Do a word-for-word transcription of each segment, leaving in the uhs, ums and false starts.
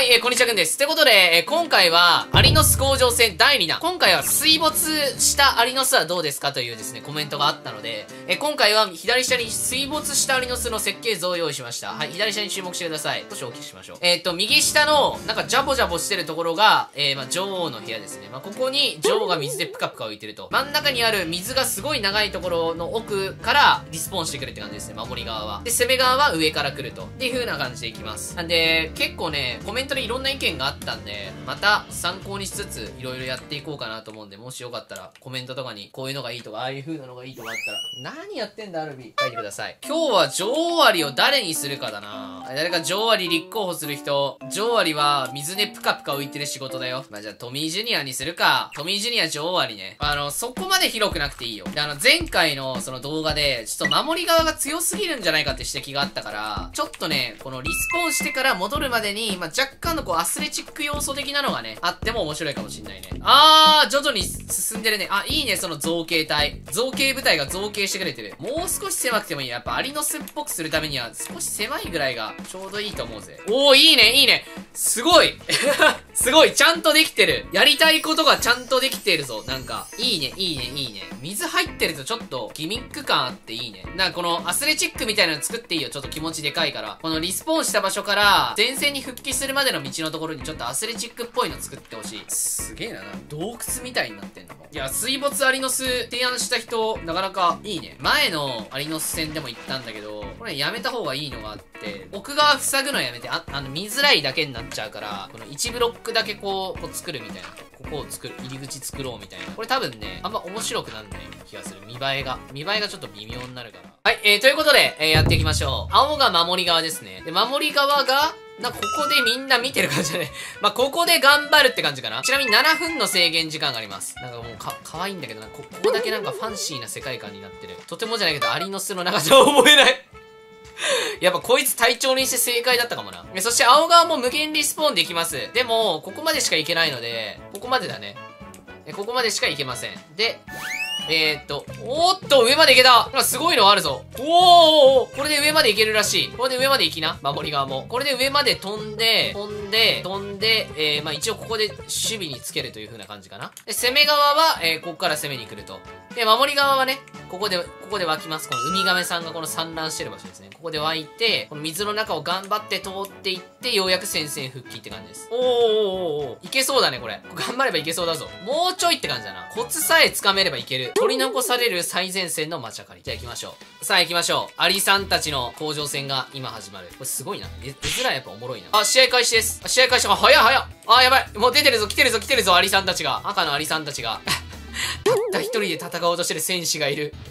はい、えー、こんにちはくんです。ってことで、えー、今回は、アリノス甲状腺だいに弾。今回は水没したアリノスはどうですかというですね、コメントがあったので、えー、今回は左下に水没したアリノスの設計図を用意しました。はい、左下に注目してください。少し大きくしましょう。えっと、右下の、なんかジャボジャボしてるところが、えー、まあ、女王の部屋ですね。まあ、ここに女王が水でプカプカ浮いてると。真ん中にある水がすごい長いところの奥からリスポーンしてくるって感じですね、守り側は。で、攻め側は上から来ると。っていう風な感じでいきます。なんで、結構ね、コメントでいろんな意見があったんで、また参考にしつつ、いろいろやっていこうかなと思うんで、もしよかったら、コメントとかに、こういうのがいいとか、ああいう風なのがいいとかあったら、何やってんだ、アルビ。書いてください。今日は女王アリを誰にするかだな。誰か女王アリ立候補する人、女王アリは水でプカプカ浮いてる仕事だよ。まあ、じゃあ、トミージュニアにするか。トミージュニア女王アリね。あの、そこまで広くなくていいよ。で、あの、前回のその動画で、ちょっと守り側が強すぎるんじゃないかって指摘があったから、ちょっとね、このリスポーンしてから戻るまでに、まあ、若干のこう、アスレチック要素的なのがね、あっても面白いかもしんないね。あー、徐々に進んでるね。あ、いいね、その造形体。造形部隊が造形してくれてる。もう少し狭くてもいい。やっぱアリノスっぽくするためには、少し狭いぐらいがちょうどいいと思うぜ。おー、いいね、いいね。すごいすごい、ちゃんとできてる。やりたいことがちゃんとできてるぞ。なんか、いいね、いいね、いいね。水入ってるとちょっとギミック感あっていいね。なんかこのアスレチックみたいなの作っていいよ。ちょっと気持ちでかいから。このリスポーンした場所から前線に復帰するまでの道のところにちょっとアスレチックっぽいの作ってほしい。すげえな。洞窟みたいになってんの。いや、水没アリノス提案した人、なかなかいいね。前のアリノス戦でも言ったんだけど、これやめた方がいいのがあって、奥側塞ぐのやめて、あ、あの、見づらいだけになっちゃうから、このいちブロックだけこう、こう作るみたいな。ここを作る、入り口作ろうみたいな。これ多分ね、あんま面白くなんない気がする。見栄えが。見栄えがちょっと微妙になるから。はい、えー、ということで、えー、やっていきましょう。青が守り側ですね。で、守り側が、なんかここでみんな見てる感じだね。まあ、ここで頑張るって感じかな。ちなみにななふんの制限時間があります。なんかもうか、かわいいんだけどな。こ、ここだけなんかファンシーな世界観になってる。とてもじゃないけど、アリノスの中とは思えない。やっぱこいつ隊長にして正解だったかもな。そして青側も無限リスポーンできます。でも、ここまでしか行けないので、ここまでだね。ここまでしか行けません。で、えーっと、おーっと、上まで行けた。なんかすごいのあるぞ。おー、これで上まで行けるらしい。これで上まで行きな。守り側も。これで上まで飛んで、飛んで、飛んで、えー、まあ一応ここで守備につけるという風な感じかな。で、攻め側は、えー、ここから攻めに来ると。で、守り側はね、ここで、ここで湧きます。このウミガメさんがこの産卵してる場所ですね。ここで湧いて、この水の中を頑張って通っていって、ようやく戦線復帰って感じです。おーおーおーおー。いけそうだね、これ。頑張ればいけそうだぞ。もうちょいって感じだな。コツさえ掴めればいける。取り残される最前線のマチャカリ。じゃあ行きましょう。さあ行きましょう。アリさんたちの甲状腺が今始まる。これすごいな。絵面やっぱおもろいな。あ、試合開始です。試合開始。あ、早い早い。あ、やばい。もう出てるぞ、来てるぞ、来てるぞ、アリさんたちが。赤のアリさんたちが。たった一人で戦おうとしてる戦士がいる。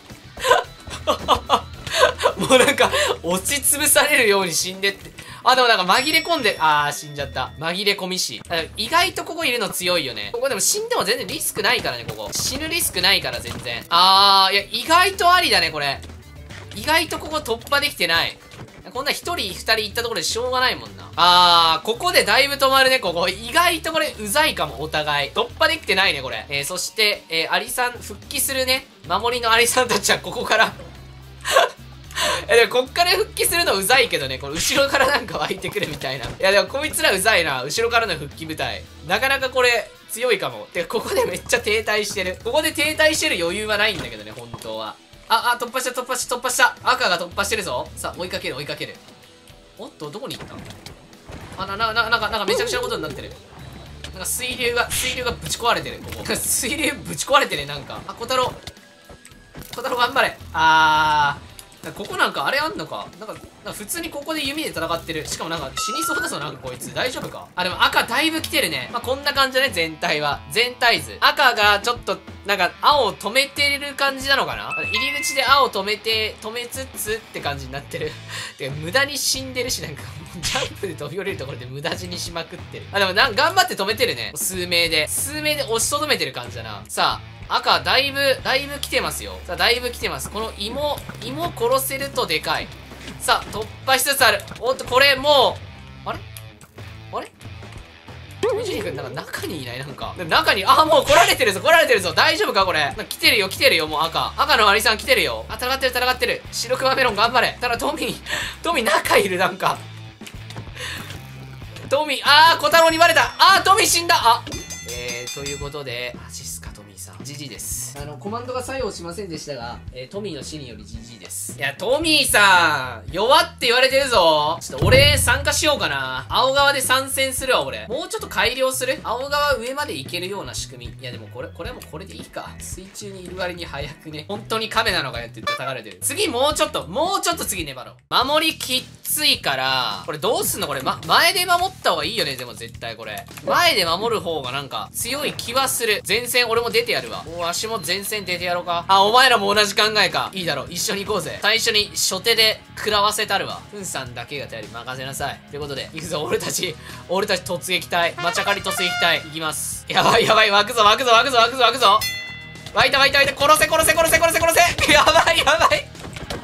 もうなんか、押しつぶされるように死んでって。あ、でもなんか紛れ込んで、あー、死んじゃった。紛れ込み死。意外とここいるの強いよね。ここでも死んでも全然リスクないからね、ここ。死ぬリスクないから全然。あー、いや、意外とありだね、これ。意外とここ突破できてない。こんな一人二人行ったところでしょうがないもんな。あー、ここでだいぶ止まるね、ここ。意外とこれ、うざいかも、お互い。突破できてないね、これ。えー、そして、えー、アリさん、復帰するね。守りのアリさんたちはここから。え、でもこっから復帰するのうざいけどね、この後ろからなんか湧いてくるみたいな。いや、でもこいつらうざいな。後ろからの復帰部隊。なかなかこれ、強いかも。てか、ここでめっちゃ停滞してる。ここで停滞してる余裕はないんだけどね、本当は。あ、あ、突破した、突破した、突破した。赤が突破してるぞ。さあ、追いかける、追いかける。おっと、どこに行ったの？あ、な、な、な、なんか、なんかめちゃくちゃなことになってる。なんか水流が、水流がぶち壊れてる、ここ。水流ぶち壊れてね、なんか。あ、小太郎。小太郎頑張れ。あー。ここなんかあれあんのかなんか、なんか普通にここで弓で戦ってる。しかもなんか死にそうだぞ、なんかこいつ。大丈夫か？あ、でも赤だいぶ来てるね。まあ、こんな感じだね、全体は。全体図。赤がちょっと、なんか青を止めてる感じなのかな？入り口で青を止めて、止めつつって感じになってる。てか、無駄に死んでるし、なんか、ジャンプで飛び降りるところで無駄死にしまくってる。あ、でもなん頑張って止めてるね。数名で。数名で押しとどめてる感じだな。さあ。赤、だいぶ、だいぶ来てますよ。さあ、だいぶ来てます。この芋、芋殺せるとでかい。さあ、突破しつつある。おっと、これもう、あれあれトジリ君、なんか中にいないなんか。中に、あ、もう来られてるぞ、来られてるぞ。大丈夫かこれ。来てるよ、来てるよ、もう赤。赤のアリさん来てるよ。あ、戦ってる、戦ってる。白熊メロン頑張れ。ただ、トミー、トミー中いる、なんか。 トミー、あー、小太郎にバレた。あー、トミー死んだ。あ、えー、ということで、マジっすか、トミーさん。ジジイです。あの、コマンドが作用しませんでしたが、えー、トミーの死によりジジイです。いや、トミーさん、弱って言われてるぞ。ちょっと俺、参加しようかな。青側で参戦するわ、俺。もうちょっと改良する？青側上まで行けるような仕組み。いや、でもこれ、これもこれでいいか。水中にいる割に早くね。本当に亀なのかよって叩かれてる。次、もうちょっと、もうちょっと次粘ろう。守りきっついから、これどうすんのこれ、ま、前で守った方がいいよね、でも絶対これ。前で守る方がなんか、強い気はする。前線俺も出てやるわ。お、足も前線出てやろうか。あ、お前らも同じ考えか。いいだろう。一緒に行こうぜ。最初に初手で食らわせたるわ。ふんさんだけが頼り任せなさい。ということで、行くぞ、俺たち。俺たち突撃隊。マチャカリ突撃隊。行きます。やばいやばい、湧くぞ湧くぞ湧くぞ湧くぞ湧くぞ。湧いた湧いた湧いた。殺せ殺せ殺せ殺せ殺せ。やばいやばい。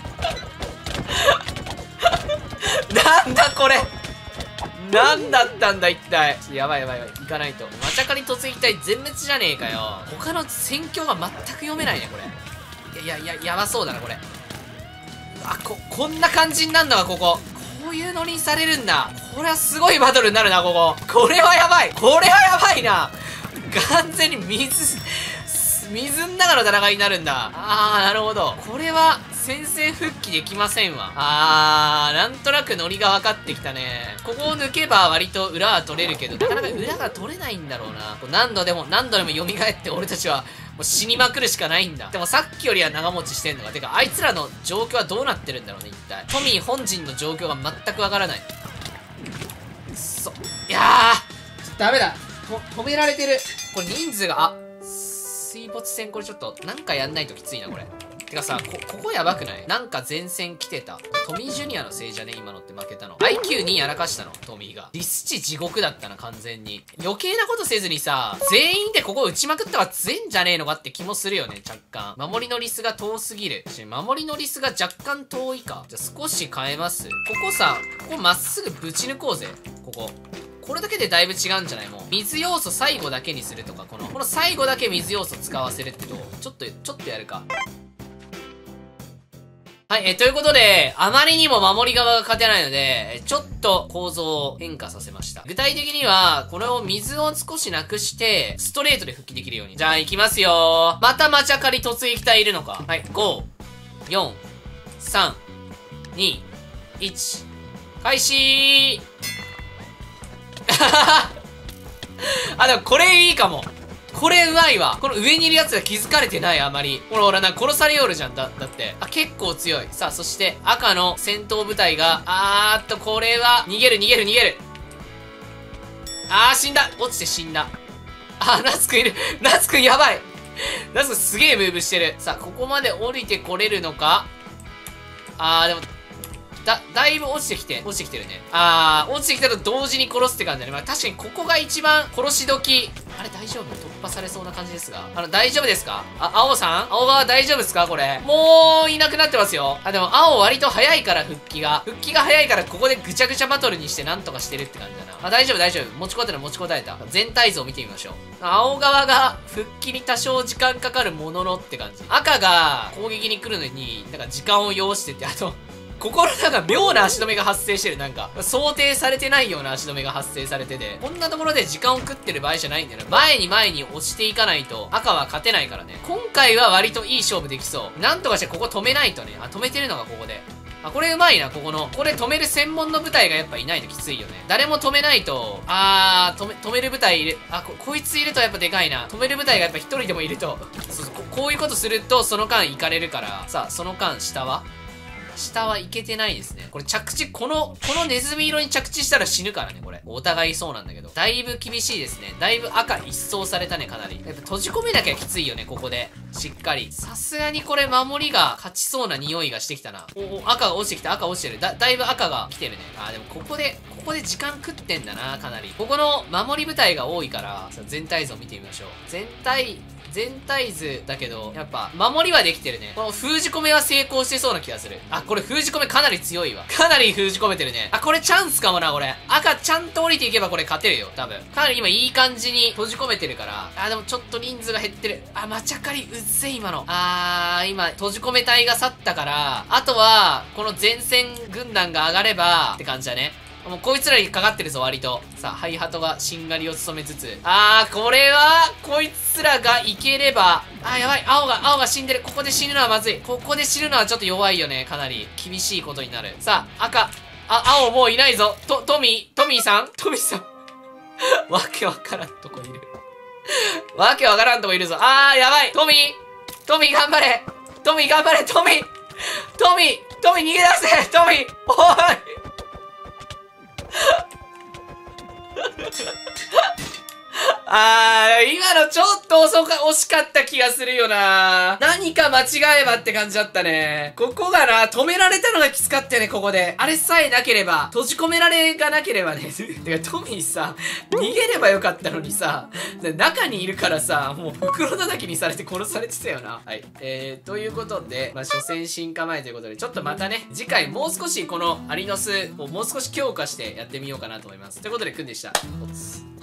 なんだこれ。なんだったんだ一体。やばいやばいやばい。行かないと。マチャカリ突撃隊全滅じゃねえかよ。他の戦況が全く読めないね、これ。いやいやいや、やばそうだな、これ。あ、こ、こんな感じになるのか、ここ。こういうのにされるんだ。これはすごいバトルになるな、ここ。これはやばい。これはやばいな。完全に水、水の中の戦いになるんだ。あー、なるほど。これは、先制復帰できませんわ。あー、なんとなくノリが分かってきたね。ここを抜けば割と裏は取れるけど、なかなか裏が取れないんだろうな。何度でも、何度でも蘇って俺たちは、もう死にまくるしかないんだ。でもさっきよりは長持ちしてんのか。てか、あいつらの状況はどうなってるんだろうね、一体。トミー本人の状況が全くわからない。そ、いやー、ちょっとダメだ。と、止められてる。これ人数が、あ、水没戦これちょっと、なんかやんないときついな、これ。てかさ、こ、ここやばくない？なんか前線来てた。トミージュニアのせいじゃね今のって負けたの。アイキューに やらかしたの、トミーが。ディス値地獄だったな、完全に。余計なことせずにさ、全員でここ打ちまくったら強いんじゃねえのかって気もするよね、若干。守りのリスが遠すぎる。守りのリスが若干遠いか。じゃあ少し変えます。ここさ、ここまっすぐぶち抜こうぜ。ここ。これだけでだいぶ違うんじゃない？もう。水要素最後だけにするとか、この、この最後だけ水要素使わせるってどう？ちょっと、ちょっとやるか。はい、えー、ということで、あまりにも守り側が勝てないので、ちょっと構造を変化させました。具体的には、これを水を少しなくして、ストレートで復帰できるように。じゃあ、行きますよー。またマチャカリ突撃隊いるのか。はい、ご、よん、さん、に、いち、開始あ、でもこれいいかも。これうまいわ。この上にいるやつが気づかれてない、あまり。ほらほら、なんか殺されよるじゃん。だ、だって。あ、結構強い。さあ、そして赤の戦闘部隊が、あーっと、これは、逃げる逃げる逃げる。あー、死んだ。落ちて死んだ。あ、ナツくんいる。ナツくんやばい。ナツくんすげえムーブしてる。さあ、ここまで降りてこれるのか？あー、でも、だ、だいぶ落ちてきて、落ちてきてるね。あー、落ちてきたと同時に殺すって感じだね。まあ確かにここが一番殺し時。あれ大丈夫？突破されそうな感じですが。あの、大丈夫ですか？あ、青さん？青側大丈夫ですかこれ。もう、いなくなってますよ。あ、でも青割と早いから復帰が。復帰が早いからここでぐちゃぐちゃバトルにしてなんとかしてるって感じだな。あ、大丈夫大丈夫。持ちこたえた持ちこたえた。全体像を見てみましょう。青側が復帰に多少時間かかるもののって感じ。赤が攻撃に来るのに、なんか時間を要してて、あと、ここのなんか妙な足止めが発生してる。なんか、想定されてないような足止めが発生されてて、こんなところで時間を食ってる場合じゃないんだよね。前に前に押していかないと赤は勝てないからね。今回は割といい勝負できそう。なんとかしてここ止めないとね。あ、止めてるのがここで。あ、これうまいな、ここの。これ止める専門の部隊がやっぱいないときついよね。誰も止めないと、あー、止め、止める部隊いる。あ、こ、こいついるとやっぱでかいな。止める部隊がやっぱ一人でもいると。そうそう、こ、こういうことするとその間行かれるから。さあ、その間下は下はいけてないですね。これ着地、この、このネズミ色に着地したら死ぬからね、これ。お互いそうなんだけど。だいぶ厳しいですね。だいぶ赤一掃されたね、かなり。やっぱ閉じ込めなきゃきついよね、ここで。しっかり。さすがにこれ守りが勝ちそうな匂いがしてきたな。おお、赤が落ちてきた、赤落ちてる。だ、だいぶ赤が来てるね。あー、でもここで、ここで時間食ってんだな、かなり。ここの守り部隊が多いから、さあ全体像見てみましょう。全体、全体図だけど、やっぱ、守りはできてるね。この封じ込めは成功してそうな気がする。あ、これ封じ込めかなり強いわ。かなり封じ込めてるね。あ、これチャンスかもな、これ。赤ちゃんと降りていけばこれ勝てるよ、多分。かなり今いい感じに閉じ込めてるから。あ、でもちょっと人数が減ってる。あ、マチャカリうっぜ、今の。あー、今、閉じ込め隊が去ったから、あとは、この前線軍団が上がれば、って感じだね。 もうこいつらにかかってるぞ、割と。さあ、ハイハトがしんがりを務めつつ。あー、これは、こいつらがいければ、あー、やばい。青が、青が死んでる。ここで死ぬのはまずい。ここで死ぬのはちょっと弱いよね。かなり。厳しいことになる。さあ、赤。あ、青もういないぞ。と、トミー、トミーさんトミーさん。わけわからんとこいる。わけわからんとこいるぞ。あー、やばい。トミー、トミー頑張れ。トミー頑張れ。トミー、トミー、トミー逃げ出せ。トミー、おい。あー、今のちょっと遅か、惜しかった気がするよな。何か間違えばって感じだったね。ここがな、止められたのがきつかったよね、ここで。あれさえなければ、閉じ込められがなければね。てか、トミーさ、逃げればよかったのにさ、中にいるからさ、もう袋叩きにされて殺されてたよな。はい。えー、ということで、まあ、初戦進化前ということで、ちょっとまたね、次回もう少しこのアリノスをもう少し強化してやってみようかなと思います。ということで、くんでした。おつ